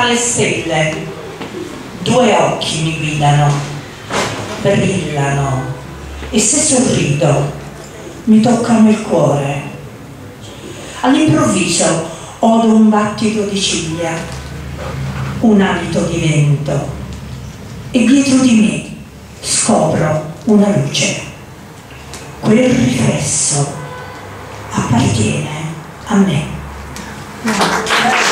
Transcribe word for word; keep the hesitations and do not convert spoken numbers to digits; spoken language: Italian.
tra le stelle, due occhi mi guidano, brillano, e se sorrido mi toccano il cuore. All'improvviso odo un battito di ciglia, un alito di vento, e dietro di me scopro una luce. Quel riflesso appartiene a me.